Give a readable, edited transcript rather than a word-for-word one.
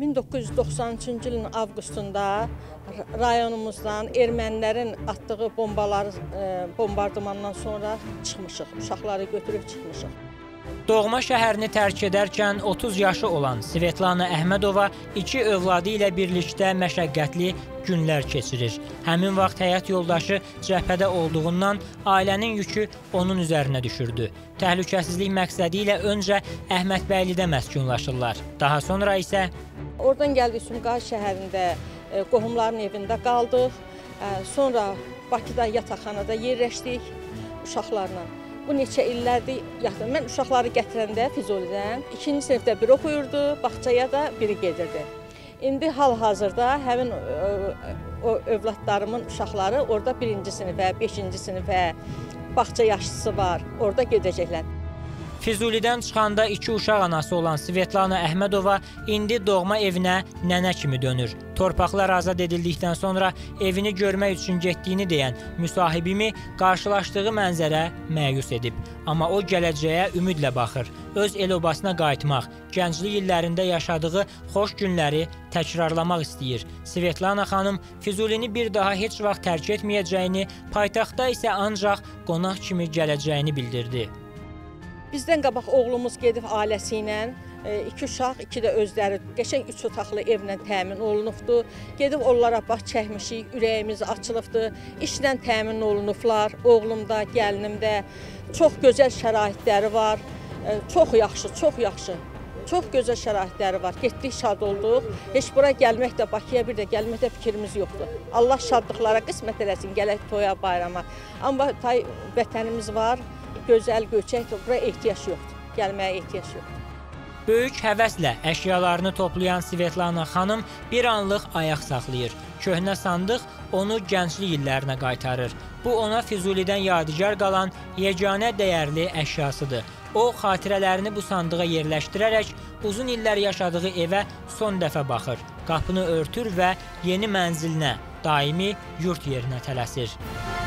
1993-cü ilin avqustunda rayonumuzdan ermənilərin atdığı bombardımandan sonra çıxmışıq, uşaqları götürüb çıxmışıq. Doğma şəhərini tərk edərkən 30 yaşı olan Svetlana Əhmədova 2 övladı ilə birlikdə məşəqqətli günlər keçirir. Həmin vaxt həyat yoldaşı cəbhədə olduğundan ailənin yükü onun üzərinə düşürdü. Təhlükəsizlik məqsədi ilə öncə Əhmədbəylidə məskunlaşırlar. Daha sonra isə oradan gəldik Sumqayıt şəhərində qohumların evində qaldıq. Sonra Bakıda yataqxanada yerləşdik uşaqlarla. Bu neçə illərdir yatdım. Mən uşaqları gətirəndə Füzulidən 2-ci sinifdə biri oxuyurdu, bağçaya da biri gedirdi. İndi hal-hazırda həmin o övladlarımın uşaqları orada 1-ci sinifə, 5-ci sinifə, bağça yaşlısı var, orada gedəcəklər. Füzulidən çıxanda 2 uşaq anası olan Svetlana Əhmədova indi doğma evinə nənə kimi dönür. Torpaqlar azad edildikdən sonra evini görmək üçün getdiyini deyən müsahibimi qarşılaşdığı mənzərə məyus edib. Amma o gələcəyə ümidlə baxır. Öz el-obasına qayıtmaq, gənclik illərində yaşadığı xoş günləri təkrarlamaq istəyir. Svetlana xanım Füzulini bir daha heç vaxt tərk etməyəcəyini, paytaxtda isə ancaq qonaq kimi gələcəyini bildirdi. Bizdən qabaq oğlumuz gedib ailəsi ilə, 2 uşaq, 2 də özləri qəşəng 3 otaqlı evlə təmin olunubdur. Gedib onlara baş çəkmişik, ürəyimiz açılıbdır, işlə təmin olunublar, oğlum da, gəlinim də. Çox gözəl şəraitləri var, çox yaxşı, çox yaxşı. Çox gözəl şəraitləri var. Getdik, şad olduq. Heç bura gəlmək də, Bakıya bir də gəlmək də fikrimiz yoxdur. Allah şadlıqlara qismət eləsin, gələk toya, bayrama. Amma vətənimiz var. Gözəl, göçəkdir, bura ehtiyac yoxdur, gəlməyə ehtiyac yoxdur. Böyük həvəslə əşyalarını toplayan Svetlana xanım bir anlıq ayaq saxlayır. Köhnə sandıq onu gənclik illərinə qaytarır. Bu ona Füzulidən yadigar qalan yeganə dəyərli əşyasıdır. O, xatirələrini bu sandığa yerləşdirərək uzun illər yaşadığı evə son dəfə baxır. Qapını örtür və yeni mənzilinə, daimi yurt yerinə tələsir.